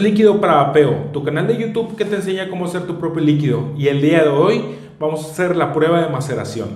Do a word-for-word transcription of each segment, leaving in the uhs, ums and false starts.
Líquido para Vapeo, tu canal de YouTube que te enseña cómo hacer tu propio líquido, y el día de hoy vamos a hacer la prueba de maceración.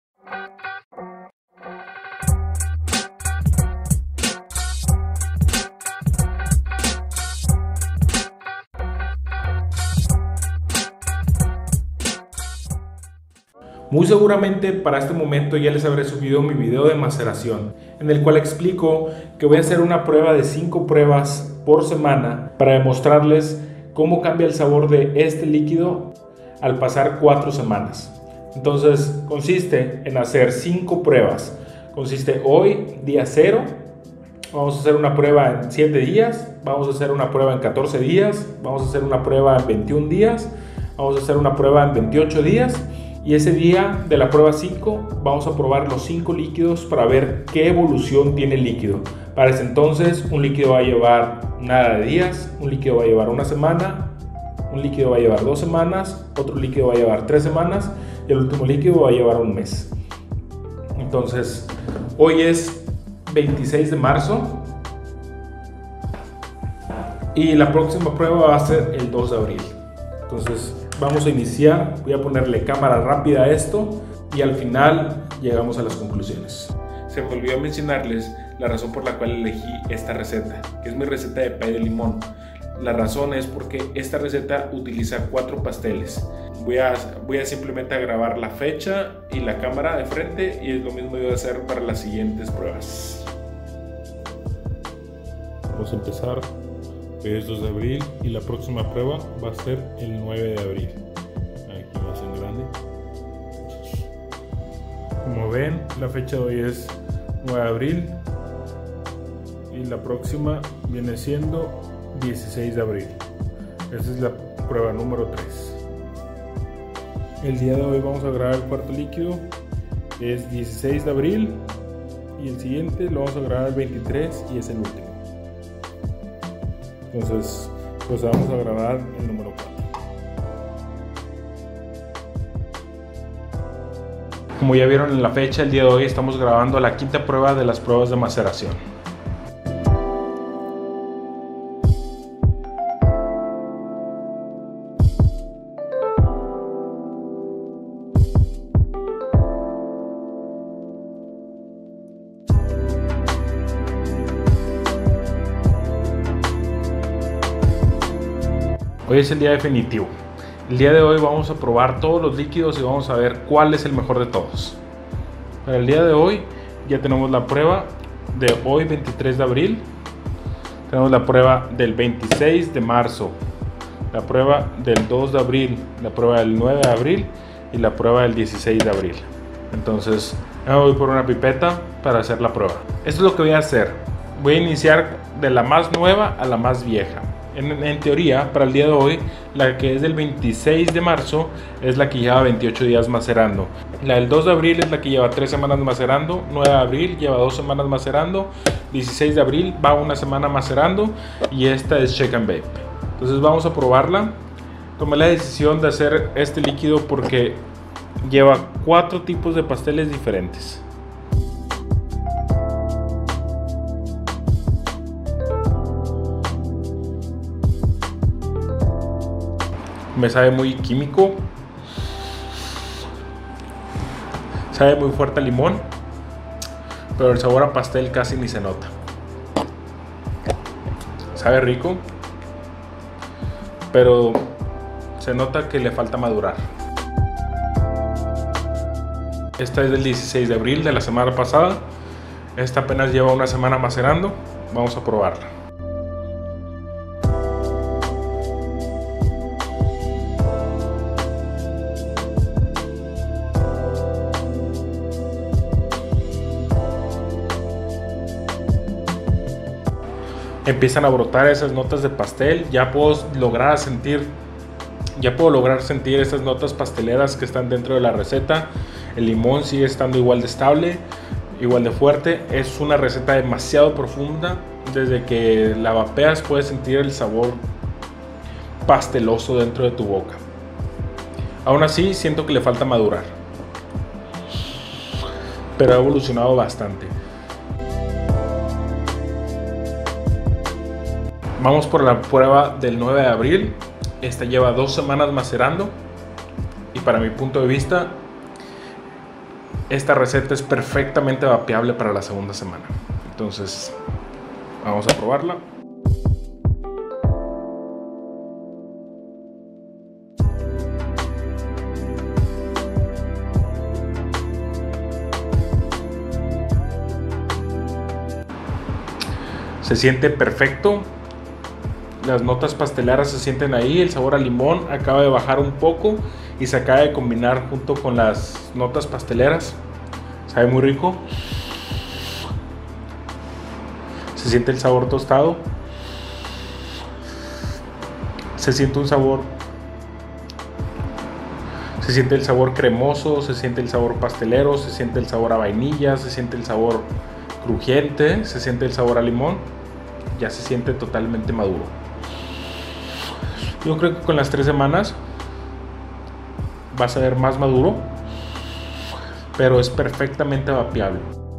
Muy seguramente para este momento ya les habré subido mi video de maceración, en el cual explico que voy a hacer una prueba de cinco pruebas por semana para demostrarles cómo cambia el sabor de este líquido al pasar cuatro semanas. Entonces consiste en hacer cinco pruebas. Consiste hoy, día cero, vamos a hacer una prueba en siete días, vamos a hacer una prueba en catorce días, vamos a hacer una prueba en veintiún días, vamos a hacer una prueba en veintiocho días. Y ese día de la prueba cinco vamos a probar los cinco líquidos para ver qué evolución tiene el líquido. Para ese entonces un líquido va a llevar nada de días, un líquido va a llevar una semana, un líquido va a llevar dos semanas, otro líquido va a llevar tres semanas y el último líquido va a llevar un mes. Entonces hoy es veintiséis de marzo y la próxima prueba va a ser el dos de abril. Entonces vamos a iniciar, voy a ponerle cámara rápida a esto y al final llegamos a las conclusiones. Se me olvidó mencionarles la razón por la cual elegí esta receta, que es mi receta de pay de limón. La razón es porque esta receta utiliza cuatro pasteles. Voy a, voy a simplemente a grabar la fecha y la cámara de frente y es lo mismo que voy a hacer para las siguientes pruebas. Vamos a empezar. Hoy es dos de abril y la próxima prueba va a ser el nueve de abril. Aquí más en grande. Como ven, la fecha de hoy es nueve de abril y la próxima viene siendo dieciséis de abril. Esta es la prueba número tres. El día de hoy vamos a grabar el cuarto líquido, que es dieciséis de abril, y el siguiente lo vamos a grabar el veintitrés y es el último. Entonces, pues vamos a grabar el número cuatro. Como ya vieron en la fecha, el día de hoy estamos grabando la quinta prueba de las pruebas de maceración. Hoy es el día definitivo. El día de hoy vamos a probar todos los líquidos y vamos a ver cuál es el mejor de todos. Para el día de hoy ya tenemos la prueba de hoy, veintitrés de abril. Tenemos la prueba del veintiséis de marzo, la prueba del dos de abril, la prueba del nueve de abril y la prueba del dieciséis de abril. Entonces me voy por una pipeta para hacer la prueba. Esto es lo que voy a hacer. Voy a iniciar de la más nueva a la más vieja. En, en teoría, para el día de hoy, la que es del veintiséis de marzo es la que lleva veintiocho días macerando. La del dos de abril es la que lleva tres semanas macerando. nueve de abril lleva dos semanas macerando. dieciséis de abril va una semana macerando. Y esta es Shake and Vape. Entonces vamos a probarla. Tomé la decisión de hacer este líquido porque lleva cuatro tipos de pasteles diferentes. Me sabe muy químico, sabe muy fuerte a limón, pero el sabor a pastel casi ni se nota. Sabe rico, pero se nota que le falta madurar. Esta es del dieciséis de abril de la semana pasada. Esta apenas lleva una semana macerando. Vamos a probarla. Empiezan a brotar esas notas de pastel. Ya puedo lograr sentir ya puedo lograr sentir esas notas pasteleras que están dentro de la receta. El limón sigue estando igual de estable, igual de fuerte. Es una receta demasiado profunda. Desde que la vapeas puedes sentir el sabor pasteloso dentro de tu boca. Aún así siento que le falta madurar, pero ha evolucionado bastante. Vamos por la prueba del nueve de abril. Esta lleva dos semanas macerando y para mi punto de vista esta receta es perfectamente vapeable para la segunda semana. Entonces vamos a probarla. Se siente perfecto. Las notas pasteleras se sienten ahí, el sabor a limón acaba de bajar un poco y se acaba de combinar junto con las notas pasteleras. Sabe muy rico. Se siente el sabor tostado. Se siente un sabor. Se siente el sabor cremoso, se siente el sabor pastelero, se siente el sabor a vainilla, se siente el sabor crujiente, se siente el sabor a limón. Ya se siente totalmente maduro. Yo creo que con las tres semanas vas a ver más maduro, pero es perfectamente vapeable.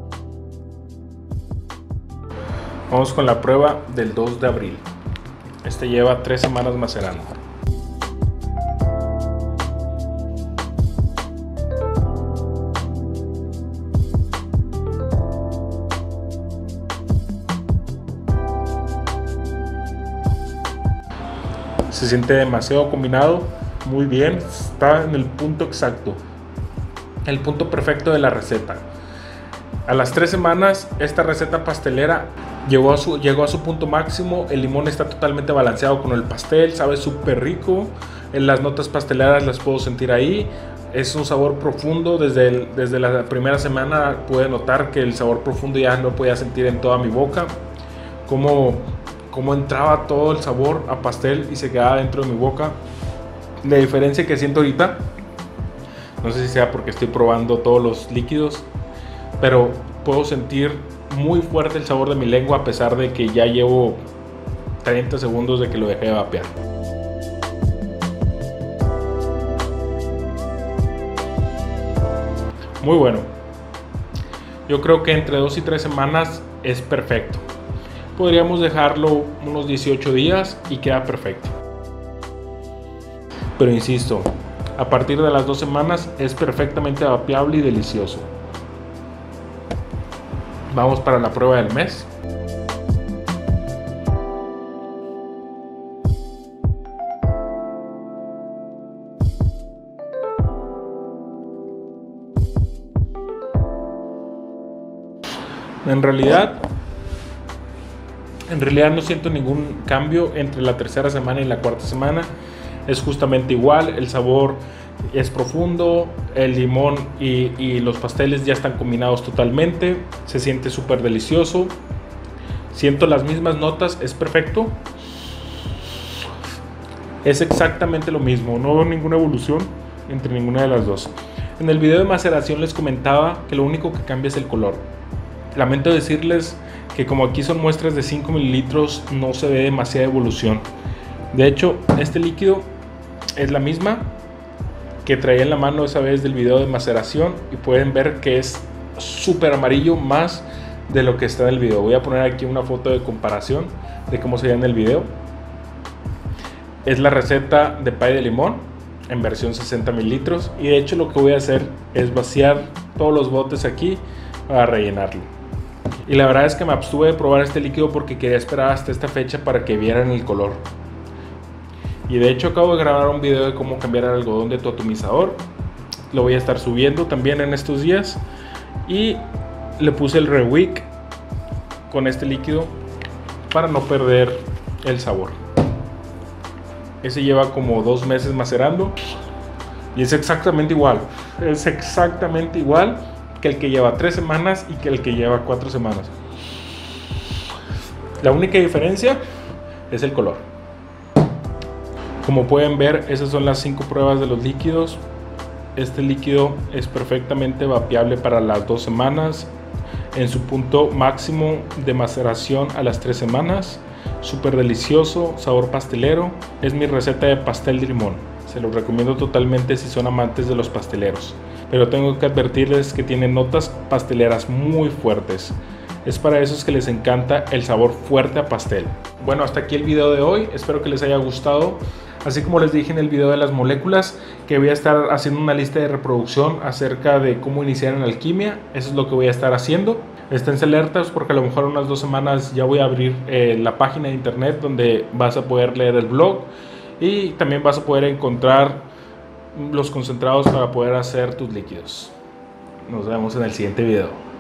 Vamos con la prueba del dos de abril. Este lleva tres semanas macerando. Se siente demasiado combinado, muy bien, está en el punto exacto, el punto perfecto de la receta. A las tres semanas esta receta pastelera llegó a su, llegó a su punto máximo. El limón está totalmente balanceado con el pastel, sabe súper rico. En las notas pasteleras las puedo sentir ahí. Es un sabor profundo, desde, el, desde la primera semana pude notar que el sabor profundo ya lo podía sentir en toda mi boca. Como cómo entraba todo el sabor a pastel y se quedaba dentro de mi boca. La diferencia que siento ahorita, no sé si sea porque estoy probando todos los líquidos, pero puedo sentir muy fuerte el sabor de mi lengua a pesar de que ya llevo treinta segundos de que lo dejé de vapear. Muy bueno. Yo creo que entre dos y tres semanas es perfecto. Podríamos dejarlo unos dieciocho días y queda perfecto. Pero insisto, a partir de las dos semanas es perfectamente vapeable y delicioso. Vamos para la prueba del mes. En realidad En realidad no siento ningún cambio entre la tercera semana y la cuarta semana. Es justamente igual, el sabor es profundo, el limón y, y los pasteles ya están combinados totalmente. Se siente súper delicioso. Siento las mismas notas, es perfecto. Es exactamente lo mismo, no veo ninguna evolución entre ninguna de las dos. En el video de maceración les comentaba que lo único que cambia es el color. Lamento decirles que como aquí son muestras de cinco mililitros no se ve demasiada evolución. De hecho, este líquido es la misma que traía en la mano esa vez del video de maceración y pueden ver que es súper amarillo más de lo que está en el video. Voy a poner aquí una foto de comparación de cómo se ve en el video. Es la receta de pay de limón en versión sesenta mililitros y de hecho lo que voy a hacer es vaciar todos los botes aquí para rellenarlo. Y la verdad es que me abstuve de probar este líquido porque quería esperar hasta esta fecha para que vieran el color. Y de hecho acabo de grabar un video de cómo cambiar el algodón de tu atomizador. Lo voy a estar subiendo también en estos días. Y le puse el Rewick con este líquido para no perder el sabor. Ese lleva como dos meses macerando y es exactamente igual. Es exactamente igual que el que lleva tres semanas y que el que lleva cuatro semanas. La única diferencia es el color. Como pueden ver, esas son las cinco pruebas de los líquidos. Este líquido es perfectamente vapeable para las dos semanas, en su punto máximo de maceración a las tres semanas. Súper delicioso, sabor pastelero. Es mi receta de pastel de limón. Se los recomiendo totalmente si son amantes de los pasteleros. Pero tengo que advertirles que tiene notas pasteleras muy fuertes. Es para esos que les encanta el sabor fuerte a pastel. Bueno, hasta aquí el video de hoy. Espero que les haya gustado. Así como les dije en el video de las moléculas, que voy a estar haciendo una lista de reproducción acerca de cómo iniciar en alquimia. Eso es lo que voy a estar haciendo. Esténse alertas porque a lo mejor en unas dos semanas ya voy a abrir eh, la página de internet donde vas a poder leer el blog y también vas a poder encontrar los concentrados para poder hacer tus líquidos. Nos vemos en el siguiente video.